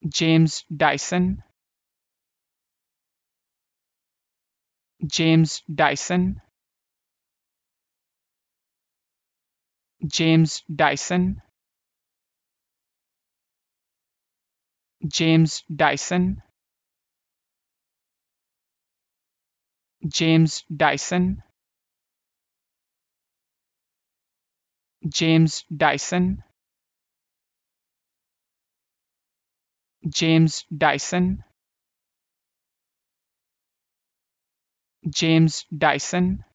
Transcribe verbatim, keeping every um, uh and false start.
James Dyson, James Dyson, James Dyson, James Dyson, James Dyson, James Dyson, James Dyson, James Dyson,